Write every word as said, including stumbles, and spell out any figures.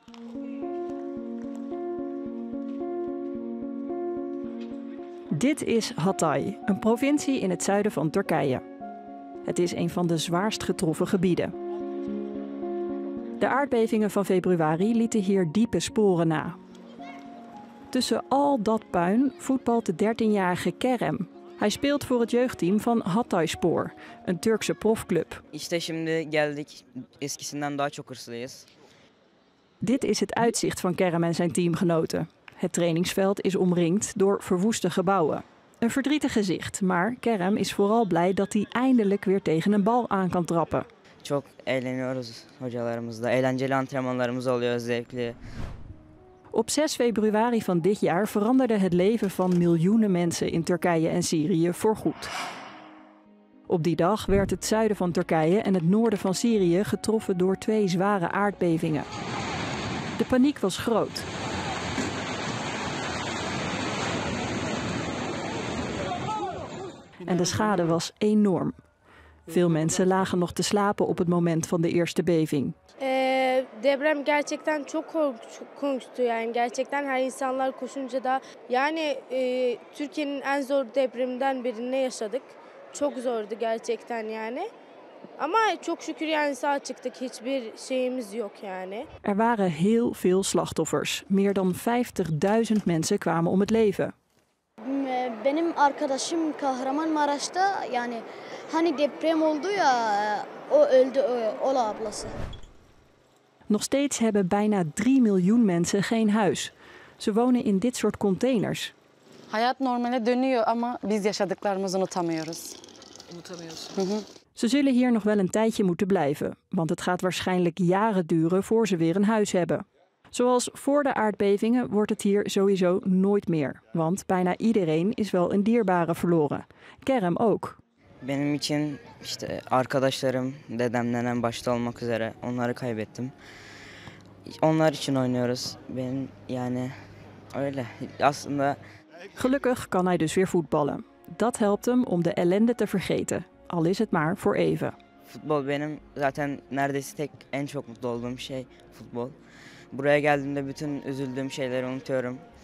Dit is Hatay, een provincie in het zuiden van Turkije. Het is een van de zwaarst getroffen gebieden. De aardbevingen van februari lieten hier diepe sporen na. Tussen al dat puin voetbalt de dertienjarige Kerem. Hij speelt voor het jeugdteam van Hatayspor, een Turkse profclub. İşte şimdi geldik. Eskisinden daha çok hırslıyız. Dit is het uitzicht van Kerem en zijn teamgenoten. Het trainingsveld is omringd door verwoeste gebouwen. Een verdrietig gezicht, maar Kerem is vooral blij dat hij eindelijk weer tegen een bal aan kan trappen. Çok eğleniyoruz hocalarımızla. Eğlenceli antrenmanlarımız oluyor, zevkli. Op zes februari van dit jaar veranderde het leven van miljoenen mensen in Turkije en Syrië voorgoed. Op die dag werd het zuiden van Turkije en het noorden van Syrië getroffen door twee zware aardbevingen. De paniek was groot. En de schade was enorm. Veel mensen lagen nog te slapen op het moment van de eerste beving. Ee, deprem gerçekten çok korkunçtu, yani gerçekten her insanlar koşunca da yani e, Türkiye'nin en zor depreminden birini yaşadık. Çok zordu gerçekten yani. Ama çok şükür yani sağ çıktık, hiçbir şeyimiz yok yani. Er waren heel veel slachtoffers. Meer dan vijftigduizend mensen kwamen om het leven. Benim arkadaşım Kahramanmaraş'ta, yani hani deprem oldu ya, o öldü, Ola ablası. Nog steeds hebben bijna drie miljoen mensen geen huis. Ze wonen in dit soort containers. Hayat normale dönüyor ama biz yaşadıklarımızı unutamıyoruz. Unutamıyorsun. Hı hı. Ze zullen hier nog wel een tijdje moeten blijven, want het gaat waarschijnlijk jaren duren voor ze weer een huis hebben. Zoals voor de aardbevingen wordt het hier sowieso nooit meer, want bijna iedereen is wel een dierbare verloren. Kerem ook. Benim için işte arkadaşlarım, dedem, nenem başta olmak üzere onları kaybettim. Onlar için oynuyoruz. Benim yani öyle. Aslında Gelukkig kan hij dus weer voetballen. Dat helpt hem om de ellende te vergeten, al is het maar voor even. futbol benim zaten neredeyse tek en çok mutlu olduğum şey futbol. Buraya geldiğimde bütün üzüldüğüm şeyleri unutuyorum.